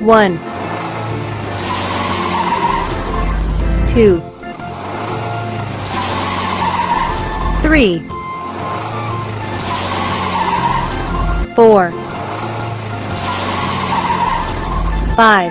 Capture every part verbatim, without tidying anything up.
One, two, three, four, five,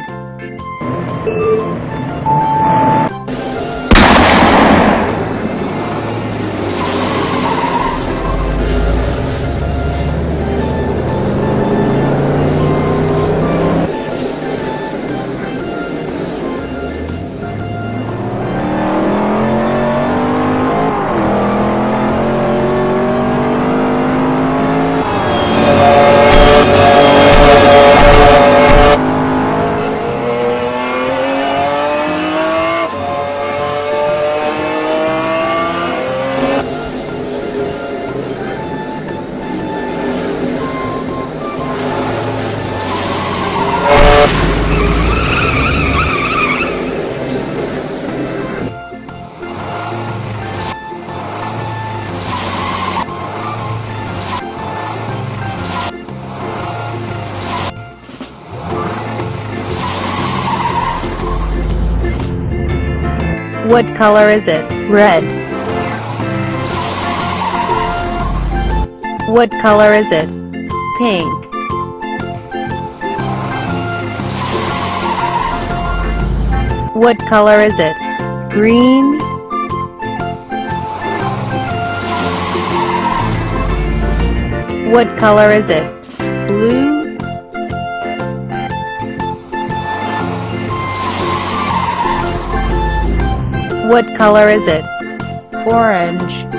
What color is it? Red. What color is it? Pink. What color is it? Green. What color is it? Blue. What color is it? Orange.